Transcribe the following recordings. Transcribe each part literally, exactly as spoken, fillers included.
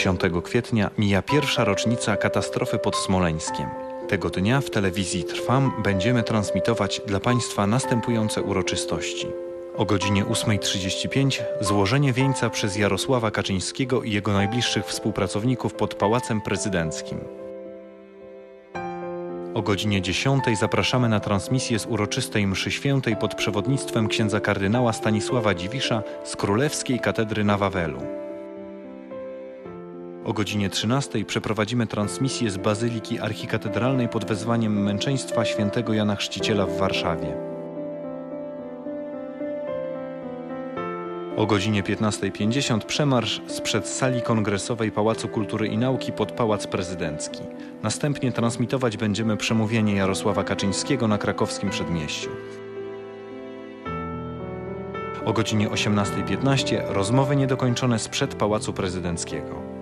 dziesiątego kwietnia mija pierwsza rocznica katastrofy pod Smoleńskiem. Tego dnia w telewizji Trwam będziemy transmitować dla Państwa następujące uroczystości. O godzinie ósmej trzydzieści pięć złożenie wieńca przez Jarosława Kaczyńskiego i jego najbliższych współpracowników pod Pałacem Prezydenckim. O godzinie dziesiątej zapraszamy na transmisję z uroczystej mszy świętej pod przewodnictwem księdza kardynała Stanisława Dziwisza z Królewskiej Katedry na Wawelu. O godzinie trzynastej przeprowadzimy transmisję z Bazyliki Archikatedralnej pod wezwaniem Męczeństwa Świętego Jana Chrzciciela w Warszawie. O godzinie piętnastej pięćdziesiąt przemarsz sprzed sali kongresowej Pałacu Kultury i Nauki pod Pałac Prezydencki. Następnie transmitować będziemy przemówienie Jarosława Kaczyńskiego na krakowskim Przedmieściu. O godzinie osiemnastej piętnaście rozmowy niedokończone sprzed Pałacu Prezydenckiego.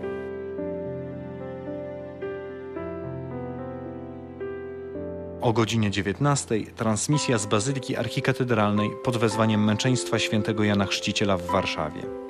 O godzinie dziewiętnastej transmisja z Bazyliki Archikatedralnej pod wezwaniem Męczeństwa Świętego Jana Chrzciciela w Warszawie.